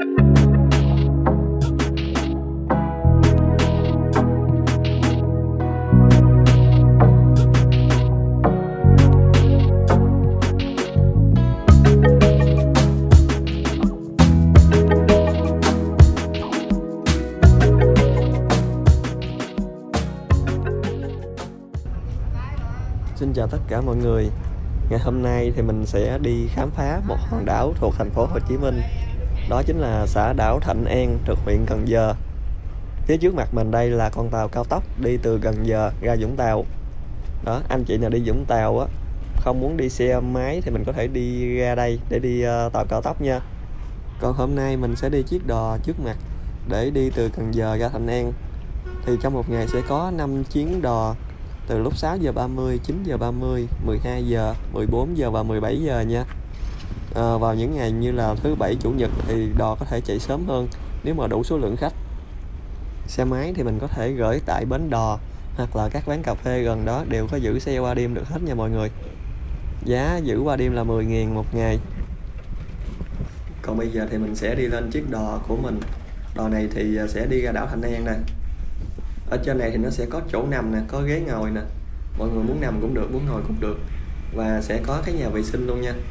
Xin chào tất cả mọi người. Ngày hôm nay thì mình sẽ đi khám phá một hòn đảo thuộc thành phố Hồ Chí Minh. Đó chính là xã đảo Thạnh An thuộc huyện Cần Giờ. Phía trước mặt mình đây là con tàu cao tốc đi từ Cần Giờ ra Vũng Tàu. Đó, anh chị nào đi Vũng Tàu á, không muốn đi xe máy thì mình có thể đi ra đây để đi tàu cao tốc nha. Còn hôm nay mình sẽ đi chiếc đò trước mặt để đi từ Cần Giờ ra Thạnh An. Thì trong một ngày sẽ có 5 chuyến đò từ lúc 6 giờ 30, 9 giờ 30, 12 giờ, 14 giờ và 17 giờ nha. Vào những ngày như là thứ bảy, chủ nhật thì đò có thể chạy sớm hơn nếu mà đủ số lượng khách. Xe máy thì mình có thể gửi tại bến đò hoặc là các quán cà phê gần đó đều có giữ xe qua đêm được hết nha mọi người. Giá giữ qua đêm là 10.000 một ngày. Còn bây giờ thì mình sẽ đi lên chiếc đò của mình. Đò này thì sẽ đi ra đảo Thạnh An nè. Ở trên này thì nó sẽ có chỗ nằm nè, có ghế ngồi nè. Mọi người muốn nằm cũng được, muốn ngồi cũng được. Và sẽ có cái nhà vệ sinh luôn nha.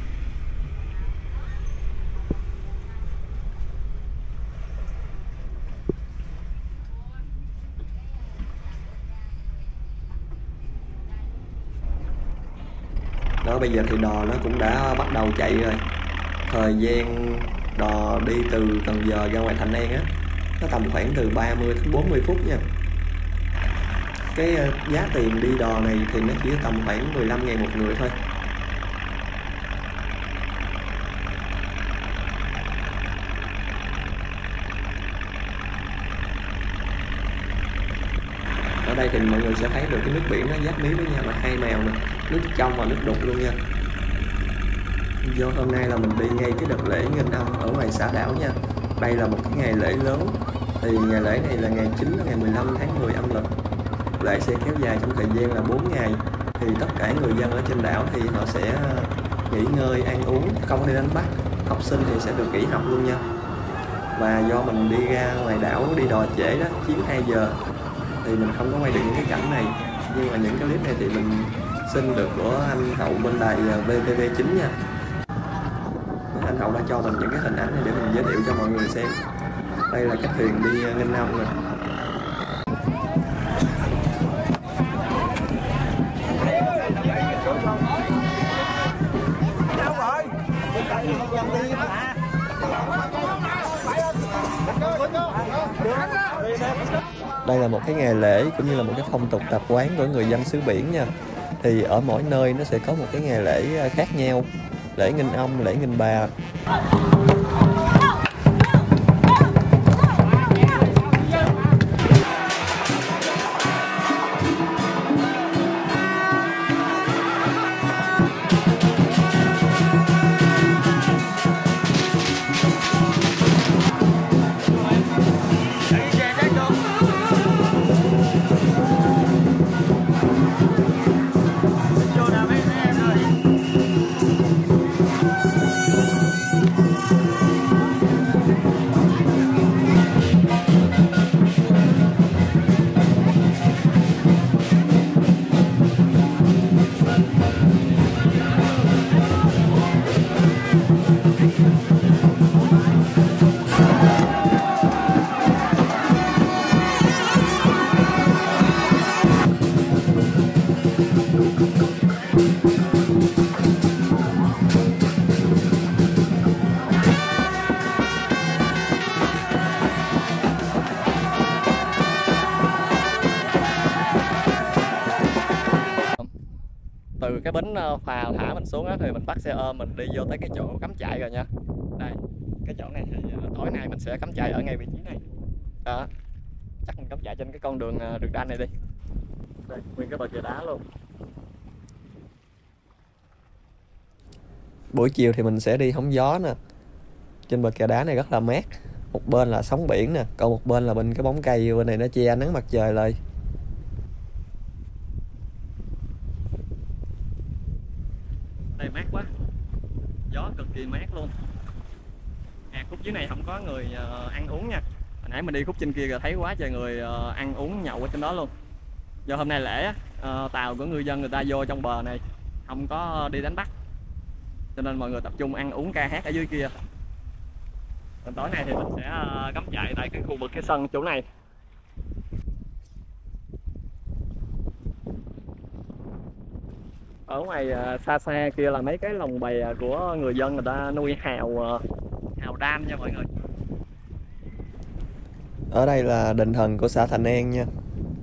Đó, bây giờ thì đò nó cũng đã bắt đầu chạy rồi. Thời gian đò đi từ Cần Giờ ra ngoài Thạnh An á, nó tầm khoảng từ 30 đến 40 phút nha. Cái giá tiền đi đò này thì nó chỉ tầm khoảng 15.000 một người thôi. Ở đây thì mọi người sẽ thấy được cái nước biển nó giáp mí với nhau là hai màu nè, nước trong và nước đục luôn nha. Do hôm nay là mình đi ngay cái đợt lễ Nghinh Âm ở ngoài xã đảo nha. Đây là một cái ngày lễ lớn. Thì ngày lễ này là ngày 9 đến ngày 15 tháng 10 âm lịch. Lễ sẽ kéo dài trong thời gian là 4 ngày. Thì tất cả người dân ở trên đảo thì họ sẽ nghỉ ngơi, ăn uống, không đi đánh bắt. Học sinh thì sẽ được nghỉ học luôn nha. Và do mình đi ra ngoài đảo đi đò trễ đó, 9-2 giờ, thì mình không có quay được những cái cảnh này. Nhưng mà những cái clip này thì mình xin được của anh Hậu bên đài VTV9 nha. Anh Hậu đã cho mình những cái hình ảnh này để mình giới thiệu cho mọi người xem. Đây là cái thuyền đi Nghinh Âm nè. Đây là một cái ngày lễ cũng như là một cái phong tục tập quán của người dân xứ biển nha. Thì ở mỗi nơi nó sẽ có một cái ngày lễ khác nhau. Lễ Nghinh Ông, lễ Nghinh Bà. Từ cái bến phà thả mình xuống á thì mình bắt xe ôm mình đi vô tới cái chỗ cắm trại rồi nha. Đây, cái chỗ này thì tối nay mình sẽ cắm trại ở ngay vị trí này. Đó, chắc mình cắm trại trên cái con đường đanh này đi. Đây, nguyên cái bờ kè đá luôn. Buổi chiều thì mình sẽ đi hóng gió nè. Trên bờ kè đá này rất là mát. Một bên là sóng biển nè, còn một bên là bên cái bóng cây bên này nó che nắng mặt trời lại. Đây mát quá. Gió cực kỳ mát luôn. Hạt Khúc dưới này không có người ăn uống nha. Hồi nãy mình đi khúc trên kia rồi thấy quá trời người ăn uống nhậu ở trên đó luôn. Do hôm nay lễ á, tàu của ngư dân người ta vô trong bờ này không có đi đánh bắt, cho nên mọi người tập trung ăn uống ca hát ở dưới kia. Còn tối nay thì mình sẽ cắm trại tại cái khu vực cái sân chỗ này. Ở ngoài xa xa kia là mấy cái lồng bè của người dân người ta nuôi hào, hào đam nha mọi người. Ở đây là đền thần của xã Thành An nha.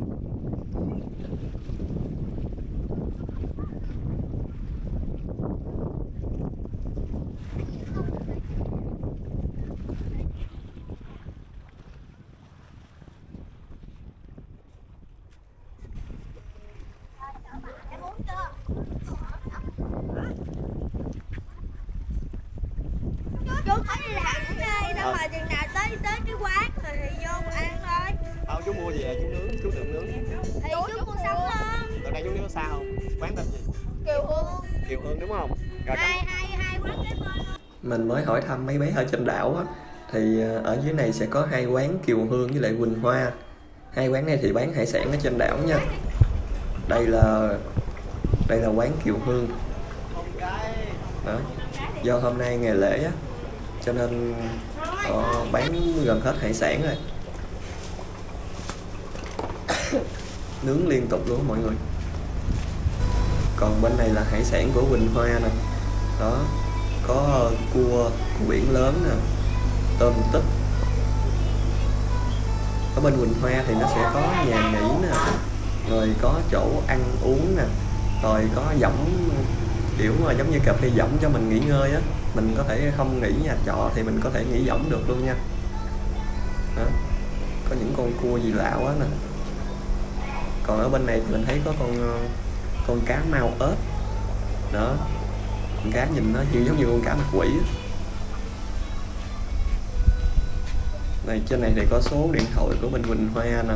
Chú phải đi làm cũng đi, đâu mà chừng nào tới cái quán rồi thì vô ăn thôi. Không, chú mua gì à? Chú nướng, chú tự nướng. Thì chú mua sắm lên. Từ đây chú nướng xa không? Quán tên gì? Kiều Hương. Kiều Hương đúng không? Rồi Hai quán kế bên. Mình mới hỏi thăm mấy bé ở trên đảo á, thì ở dưới này sẽ có 2 quán Kiều Hương với lại Quỳnh Hoa. 2 quán này thì bán hải sản ở trên đảo nha. Đây là quán Kiều Hương. Đó. Do hôm nay ngày lễ á, cho nên họ bán gần hết hải sản rồi. Nướng liên tục luôn mọi người. Còn bên này là hải sản của Quỳnh Hoa nè. Đó, có cua biển lớn nè, tôm tích. Ở bên Quỳnh Hoa thì nó sẽ có nhà nghỉ nè, rồi có chỗ ăn uống nè, rồi có võng kiểu mà giống như cà phê võng cho mình nghỉ ngơi á. Mình có thể không nghỉ nhà trọ thì mình có thể nghỉ võng được luôn nha. Đó. Có những con cua gì lạ quá nè. Còn ở bên này thì mình thấy có con cá mao ớt. Đó, con cá nhìn nó giống như con cá mặt quỷ á. Này, trên này thì có số điện thoại của bên Quỳnh Hoa nè.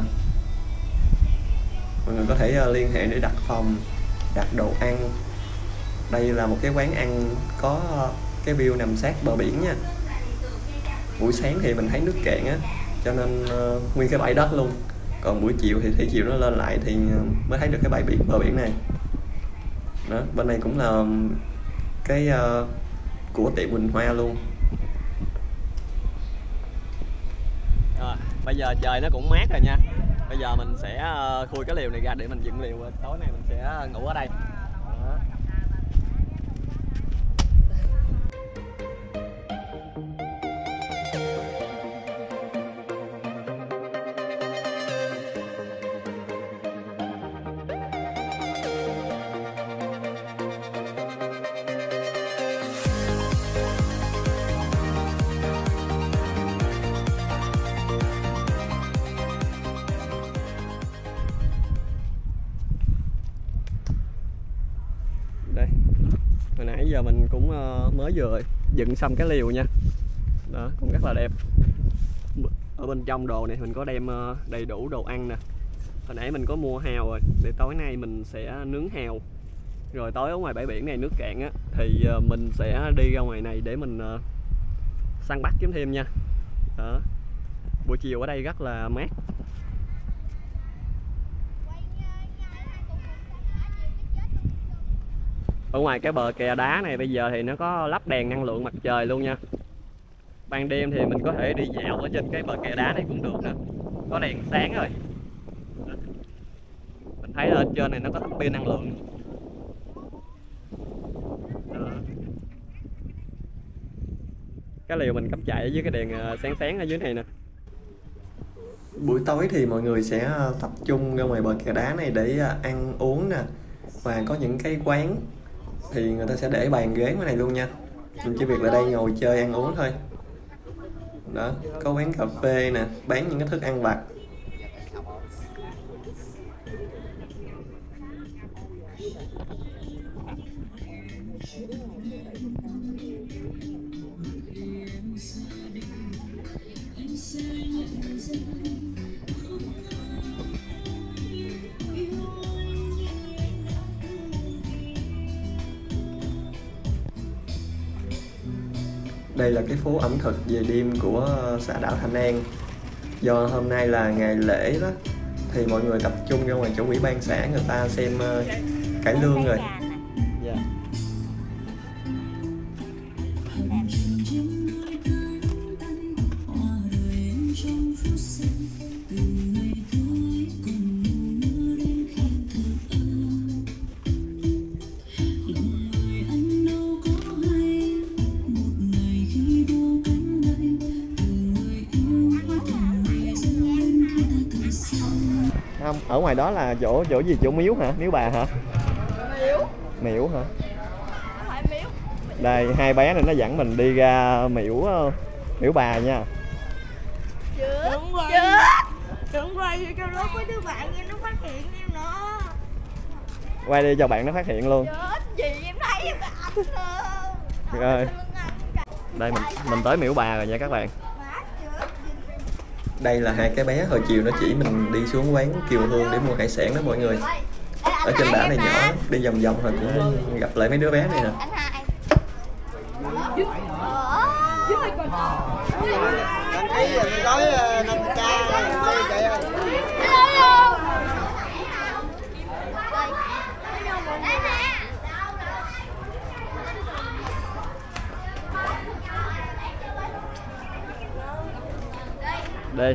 Mọi người có thể liên hệ để đặt phòng, đặt đồ ăn. Đây là một cái quán ăn có cái view nằm sát bờ biển nha. Buổi sáng thì mình thấy nước cạn á, cho nên nguyên cái bãi đất luôn. Còn buổi chiều thì thủy chiều nó lên lại thì mới thấy được cái bờ biển này. Đó, bên này cũng là cái của tiệm Quỳnh Hoa luôn. bây giờ trời nó cũng mát rồi nha. Bây giờ mình sẽ khui cái liều này ra để mình dựng liều. Tối nay mình sẽ ngủ ở đây. Đó. Đây, hồi nãy giờ mình cũng mới vừa dựng xong cái liều nha. Đó, cũng rất là đẹp. Ở bên trong đồ này mình có đem đầy đủ đồ ăn nè. Hồi nãy mình có mua hào rồi, để tối nay mình sẽ nướng hào. Rồi tối ở ngoài bãi biển này nước cạn á, thì mình sẽ đi ra ngoài này để mình săn bắt kiếm thêm nha. Đó, buổi chiều ở đây rất là mát. Ở ngoài cái bờ kè đá này bây giờ thì nó có lắp đèn năng lượng mặt trời luôn nha. Ban đêm thì mình có thể đi dạo ở trên cái bờ kè đá này cũng được nè. Có đèn sáng rồi. Mình thấy ở trên này nó có tấm pin năng lượng. Đó. Cái liều mình cắm trại ở dưới cái đèn sáng sáng ở dưới này nè. Buổi tối thì mọi người sẽ tập trung ra ngoài bờ kè đá này để ăn uống nè. Và có những cái quán thì người ta sẽ để bàn ghế ngoài này luôn nha. Mình chỉ việc là đây ngồi chơi ăn uống thôi. Đó, có quán cà phê nè, bán những cái thức ăn vặt. Đây là cái phố ẩm thực về đêm của xã đảo Thạnh An. Do hôm nay là ngày lễ đó thì mọi người tập trung ra ngoài chỗ ủy ban xã người ta xem cải lương rồi. Dạ. Không, ở ngoài đó là chỗ gì, chỗ miếu hả? Miếu bà hả? Miễu hả? Đây, hai bé này nó dẫn mình đi ra miễu bà nha. Đừng quay cho nó có đứa bạn em nó phát hiện em nữa. Quay đi cho bạn nó phát hiện luôn. Chết gì em thấy em ảnh luôn. Rồi. Đây mình tới miễu bà rồi nha các bạn. Đây là hai cái bé hồi chiều nó chỉ mình đi xuống quán Kiều Hương để mua hải sản đó mọi người. Ở trên đảo này nhỏ, đi vòng vòng rồi cũng gặp lại mấy đứa bé này nè. Đi.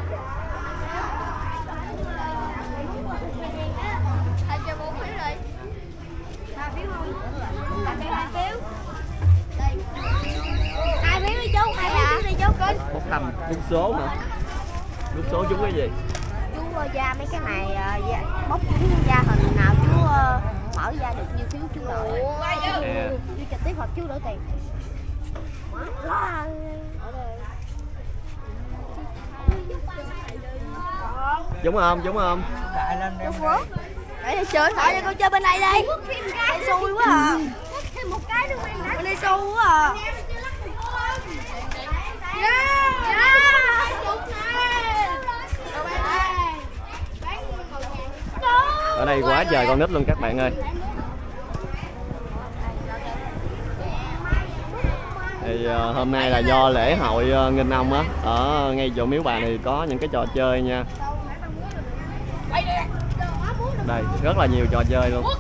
Bốc thăm, bốc số hả? Bốc số chú cái gì? Chú ra mấy cái này bốc ra hình nào chú mở ra được nhiêu phiếu chú đợi. Chú trực tiếp hoặc chú đỡ tiền. Đúng không? Đúng không? Để chơi thôi cho con chơi bên này đi. Đây xui quá à. Thêm một cái nữa bên đây xui quá à. Ở đây quá trời con nít luôn các bạn ơi. Thì hôm nay là do lễ hội Nghinh Ông á, ở ngay chỗ miếu bà này có những cái trò chơi nha. Đây rất là nhiều trò chơi luôn.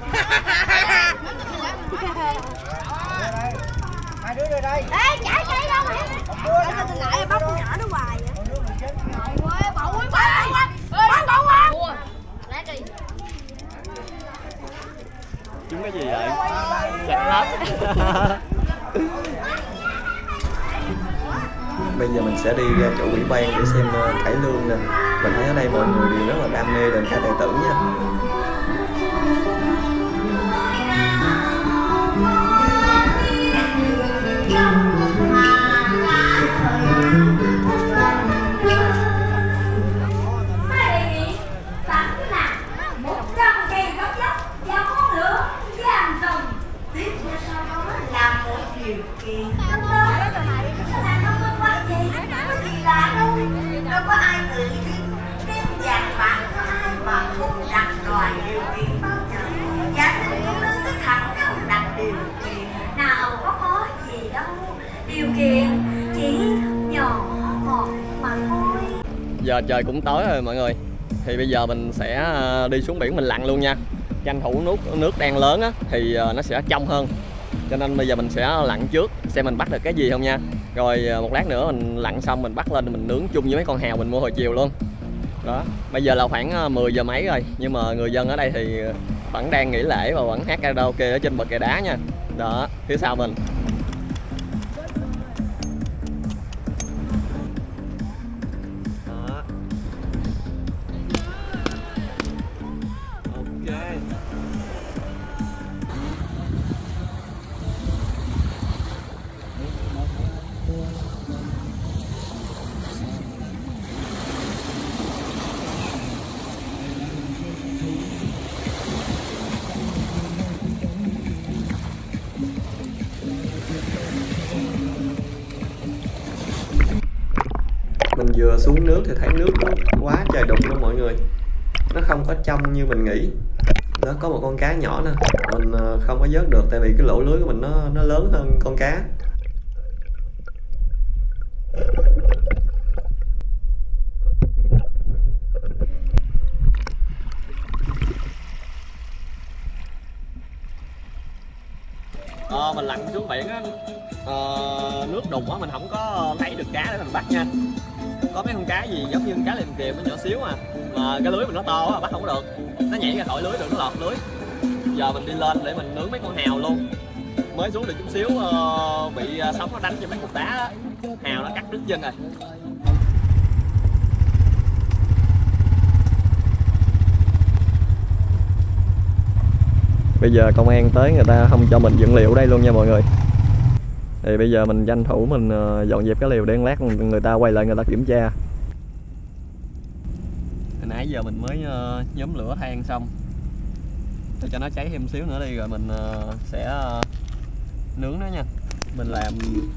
Hai đứa đây đây. Ê, chạy chạy đâu mày? Sao từ nãy bóc nhỏ nó hoài vậy? Bậu quá. Lát đi. Chúng cái gì vậy? Chặt hết. Bây giờ mình sẽ đi ra chỗ ủy ban để xem cải lương nè. Mình thấy ở đây mọi người đều rất là đam mê đờn ca tài tử nha. Đâu có ai tự tin vàng bạc, có ai mà không đặt đòi điều kiện bao giờ. Giả sử con lương tất thẳng không đặt điều kiện, nào có khó gì đâu. Điều kiện chỉ nhỏ ngọt mà thôi. Giờ trời cũng tối rồi mọi người. Thì bây giờ mình sẽ đi xuống biển mình lặn luôn nha. Tranh thủ nước đang lớn á thì nó sẽ trong hơn. Cho nên bây giờ mình sẽ lặn trước xem mình bắt được cái gì không nha. Rồi một lát nữa mình lặn xong mình bắt lên mình nướng chung với mấy con hào mình mua hồi chiều luôn. Đó, bây giờ là khoảng 10 giờ mấy rồi, nhưng mà người dân ở đây thì vẫn đang nghỉ lễ và vẫn hát karaoke ở trên bờ kè đá nha. Đó, phía sau mình. Đó. Ok. Mình vừa xuống nước thì thấy nước nó quá trời đục luôn mọi người. Nó không có trong như mình nghĩ. Nó có một con cá nhỏ nè, mình không có vớt được tại vì cái lỗ lưới của mình nó lớn hơn con cá. xuống biển á, nước đục á, mình không có lấy được cá để mình bắt nha. Có mấy con cá gì giống như con cá liền kìm, nó nhỏ xíu mà cái lưới mình nó to á, bắt không được, nó nhảy ra khỏi lưới được, nó lọt lưới. Giờ mình đi lên để mình nướng mấy con hào luôn. Mới xuống được chút xíu bị sóng nó đánh cho mấy cục đá đó, hào nó cắt đứt chân rồi. Bây giờ công an tới người ta không cho mình dựng liều ở đây luôn nha mọi người. Thì bây giờ mình tranh thủ mình dọn dẹp cái liều để lát người ta quay lại người ta kiểm tra. Hồi nãy giờ mình mới nhóm lửa than xong, để cho nó cháy thêm xíu nữa đi rồi mình sẽ nướng nó nha. Mình làm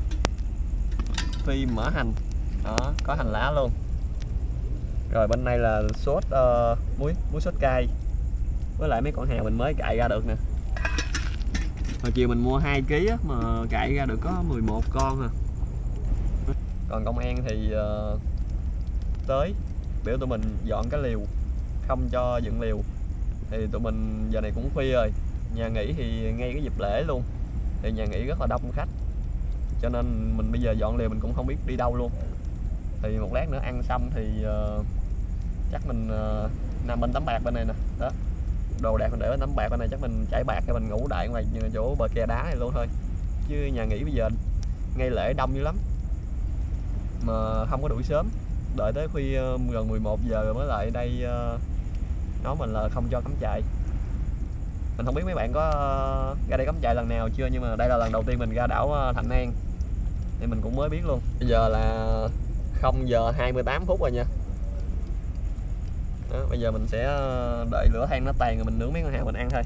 phi mỡ hành đó, có hành lá luôn. Rồi bên này là sốt muối sốt cay, với lại mấy con hào mình mới cạy ra được nè. Hồi chiều mình mua 2 kg á, mà cạy ra được có 11 con à. Còn công an thì tới biểu tụi mình dọn cái liều, không cho dựng liều. Thì tụi mình giờ này cũng khuya rồi, nhà nghỉ thì ngay cái dịp lễ luôn, thì nhà nghỉ rất là đông khách, cho nên mình bây giờ dọn liều mình cũng không biết đi đâu luôn. Thì một lát nữa ăn xong thì chắc mình nằm bên tấm bạc bên này nè đó, đồ đạc mình để bên tấm bạc bên này, chắc mình trải bạc cho mình ngủ đại ngoài chỗ bờ kè đá này luôn thôi. Chứ nhà nghỉ bây giờ ngay lễ đông dữ lắm mà không có đuổi sớm, đợi tới khuya gần 11 giờ rồi mới lại đây nói mình là không cho cắm trại. Mình không biết mấy bạn có ra đây cắm trại lần nào chưa, nhưng mà đây là lần đầu tiên mình ra đảo Thạnh An thì mình cũng mới biết luôn. Bây giờ là 0 giờ 28 phút rồi nha. Đó, bây giờ mình sẽ đợi lửa than nó tàn rồi mình nướng mấy con hào mình ăn thôi.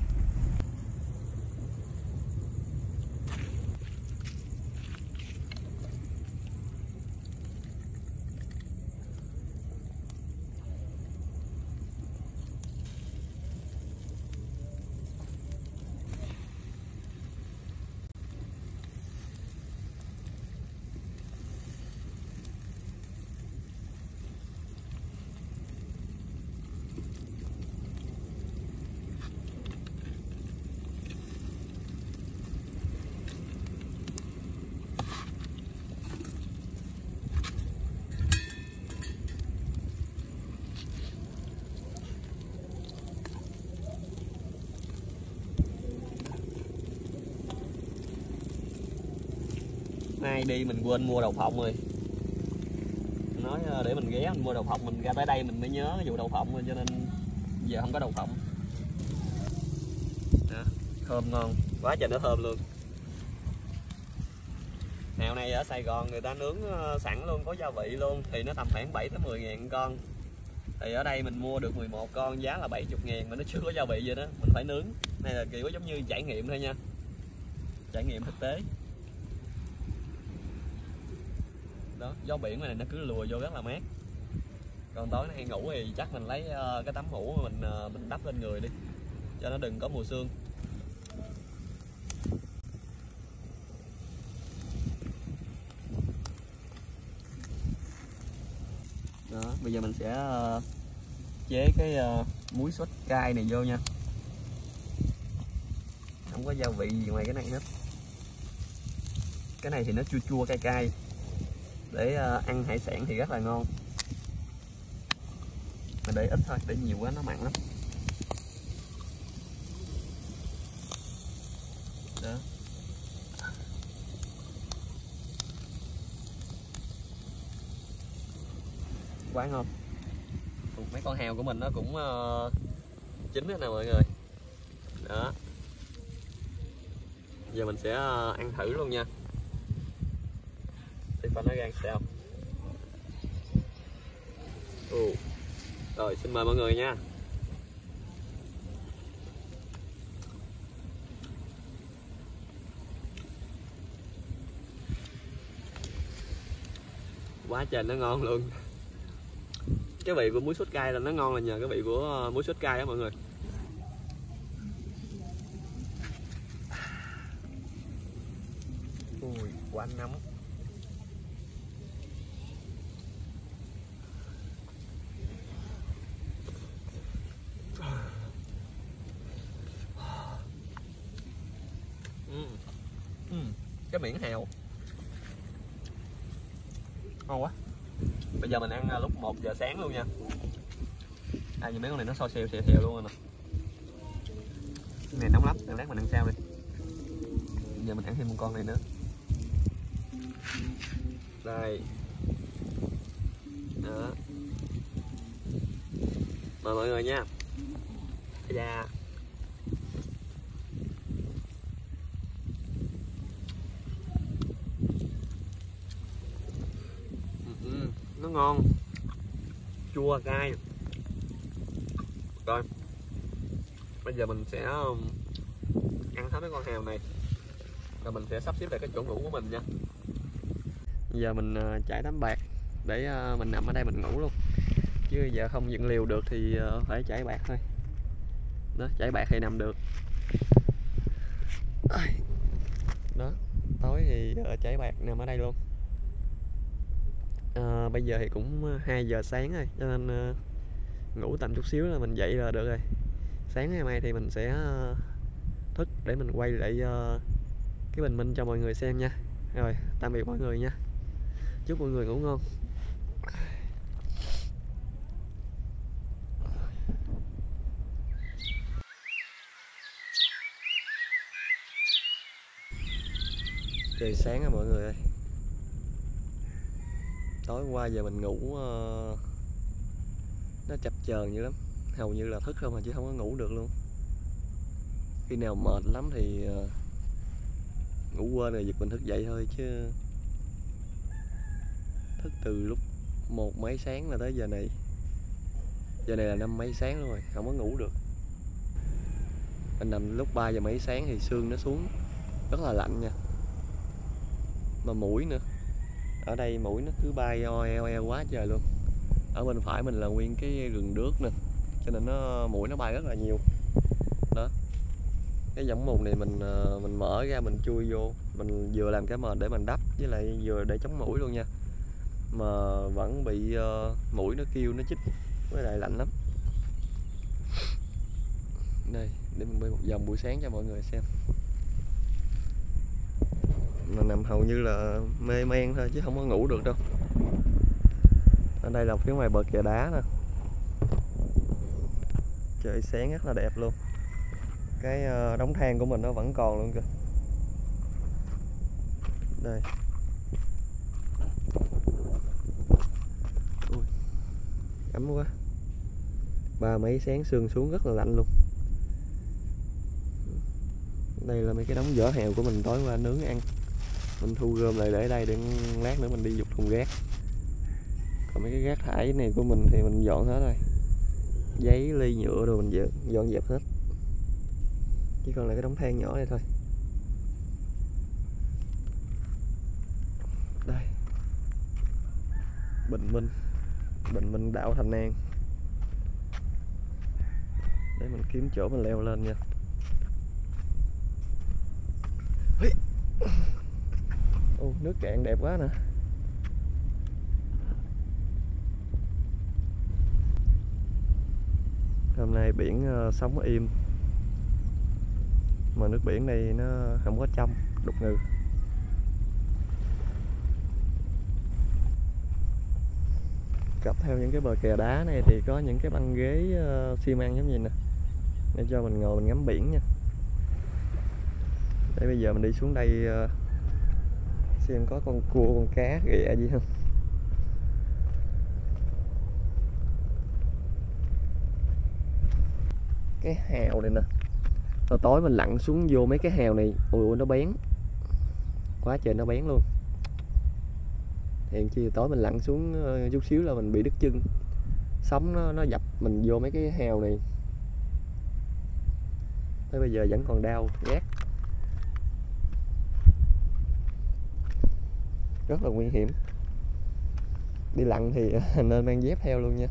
Nay đi mình quên mua đậu phộng rồi, nói để mình ghé mình mua đậu phộng, mình ra tới đây mình mới nhớ vụ đậu phộng rồi, cho nên giờ không có đậu phộng. Đó, thơm ngon quá trời, nó thơm luôn. Hào này ở Sài Gòn người ta nướng sẵn luôn, có gia vị luôn, thì nó tầm khoảng 7 tới 10 ngàn con. Thì ở đây mình mua được 11 con giá là 70 ngàn mà nó chưa có gia vị vậy đó, mình phải nướng. Này là kiểu giống như trải nghiệm thôi nha, trải nghiệm thực tế. Đó, gió biển này nó cứ lùa vô rất là mát. Còn tối nay ngủ thì chắc mình lấy cái tấm mũ mà mình đắp lên người đi cho nó đừng có mùa sương. Đó, bây giờ mình sẽ chế cái muối sốt cay này vô nha. Không có gia vị gì ngoài cái này hết. Cái này thì nó chua chua cay cay, để ăn hải sản thì rất là ngon. Mà để ít thôi, để nhiều quá nó mặn lắm. Đó. Quá ngon. Mấy con heo của mình nó cũng chín hết nè mọi người. Đó. Giờ mình sẽ ăn thử luôn nha. Thì phần nó ra sao. Rồi xin mời mọi người nha. Quá trời nó ngon luôn. Cái vị của muối sốt cay là nó ngon là nhờ cái vị của muối sốt cay đó mọi người. Ui, quá nóng. cái miếng heo. Ngon quá. Bây giờ mình ăn lúc 1 giờ sáng luôn nha. Nhìn mấy con này nó sôi xèo luôn rồi nè. Cái này nóng lắm, lát mình ăn sao đi. Bây giờ mình ăn thêm một con này nữa. Đây. Đó. Mời mọi người nha. Dạ. Nó ngon, chua cay. Rồi bây giờ mình sẽ ăn hết mấy con heo này, rồi mình sẽ sắp xếp lại cái chỗ ngủ của mình nha. Bây giờ mình trải tấm bạt để mình nằm ở đây mình ngủ luôn, chứ giờ không dựng liều được thì phải trải bạt thôi. Đó, trải bạt thì nằm được. Đó, tối thì trải bạt nằm ở đây luôn. Bây giờ thì cũng 2 giờ sáng rồi, cho nên ngủ tầm chút xíu là mình dậy là được rồi. Sáng ngày mai thì mình sẽ thức để mình quay lại cái bình minh cho mọi người xem nha. Rồi, tạm biệt mọi người nha. Chúc mọi người ngủ ngon. Trời sáng rồi mọi người ơi. Tối qua giờ mình ngủ nó chập chờn dữ lắm, hầu như là thức không mà chứ không có ngủ được luôn. Khi nào mệt lắm thì ngủ quên rồi giật mình thức dậy thôi, chứ thức từ lúc 1 mấy sáng là tới giờ này. Giờ này là 5 mấy sáng luôn rồi, không có ngủ được. Mình nằm lúc 3 giờ mấy sáng thì sương nó xuống, rất là lạnh nha. Mà muỗi nữa, ở đây muỗi nó cứ bay eo quá trời luôn. Ở bên phải mình là nguyên cái rừng đước nè, cho nên muỗi nó bay rất là nhiều. Đó, cái võng mùng này mình mở ra mình chui vô, mình vừa làm cái mền để mình đắp, với lại vừa để chống muỗi luôn nha. Mà vẫn bị muỗi nó kêu, nó chích, với lại lạnh lắm. Đây, để mình bơi một vòng buổi sáng cho mọi người xem. Mà nằm hầu như là mê man thôi chứ không có ngủ được đâu. Ở đây là phía ngoài bờ kè đá nè, trời sáng rất là đẹp luôn. Cái đống than của mình nó vẫn còn luôn kìa. Đây. Ui, ấm quá. 3 mấy sáng sương xuống rất là lạnh luôn. Đây là mấy cái đống vỏ heo của mình tối qua nướng ăn. Mình thu gom lại để đây để lát nữa mình đi giục thùng rác. Còn mấy cái rác thải này của mình thì mình dọn hết rồi. Giấy, ly, nhựa rồi mình dọn dẹp hết. Chỉ còn lại cái đống than nhỏ này thôi. Đây. Bình minh đảo Thành An. Để mình kiếm chỗ mình leo lên nha. Nước cạn đẹp quá nè. Hôm nay biển sóng im, mà nước biển này nó không có trong, đục ngầu. Cặp theo những cái bờ kè đá này thì có những cái băng ghế xi măng giống như nè, để cho mình ngồi mình ngắm biển nha. Để bây giờ mình đi xuống đây xem có con cua, con cá, ghẹ gì không. Cái hào này nè, rồi tối mình lặn xuống vô mấy cái hào này, ui nó bén quá trời, nó bén luôn. Hèn chi tối mình lặn xuống chút xíu là mình bị đứt chân, sóng nó dập mình vô mấy cái hào này. Tới bây giờ vẫn còn đau ghét, rất là nguy hiểm. Đi lặn thì nên mang dép theo luôn nha.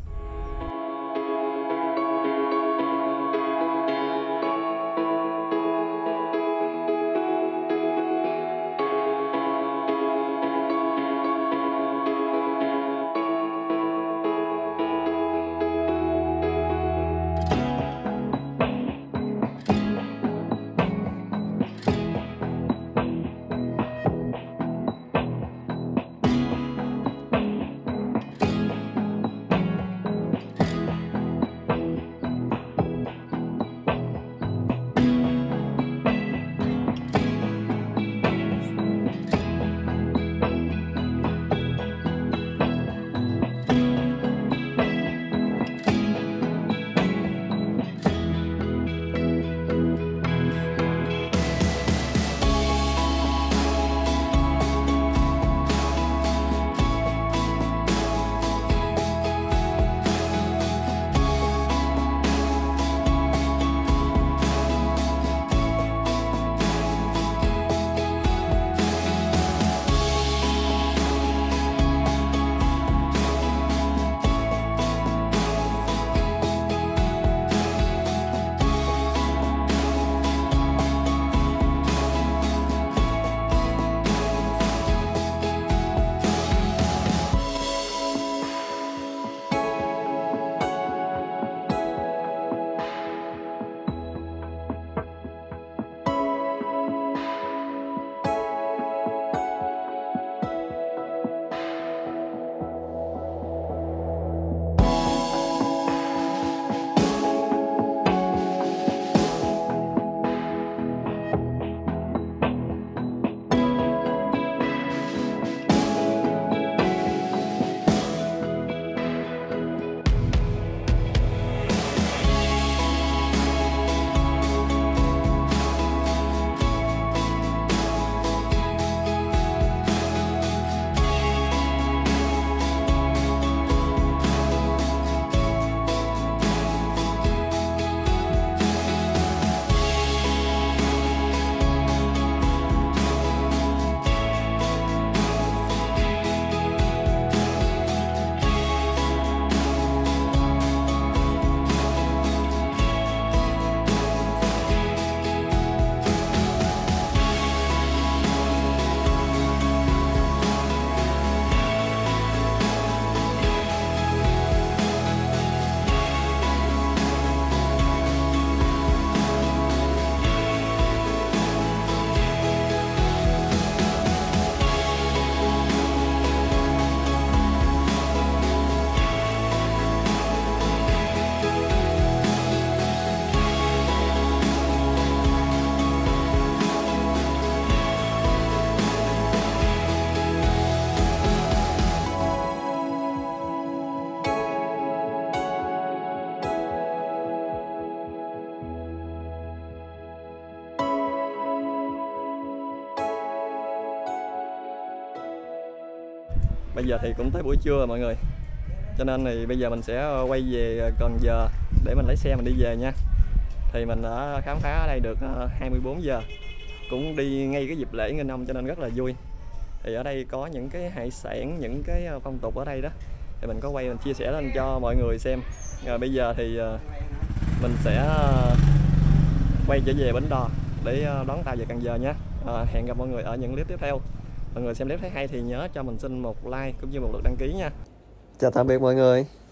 bây giờ thì cũng tới buổi trưa rồi mọi người, cho nên thì bây giờ mình sẽ quay về Cần Giờ để mình lấy xe mình đi về nha. Thì mình đã khám phá ở đây được 24 giờ, cũng đi ngay cái dịp lễ Nghinh Ông cho nên rất là vui. Thì ở đây có những cái hải sản, những cái phong tục ở đây đó, thì mình có quay mình chia sẻ lên cho mọi người xem. Rồi bây giờ thì mình sẽ quay trở về Bến Đò để đón tàu về Cần Giờ nhé. Hẹn gặp mọi người ở những clip tiếp theo. Mọi người xem clip thấy hay thì nhớ cho mình xin một like cũng như một lượt đăng ký nha. Chào tạm biệt mọi người.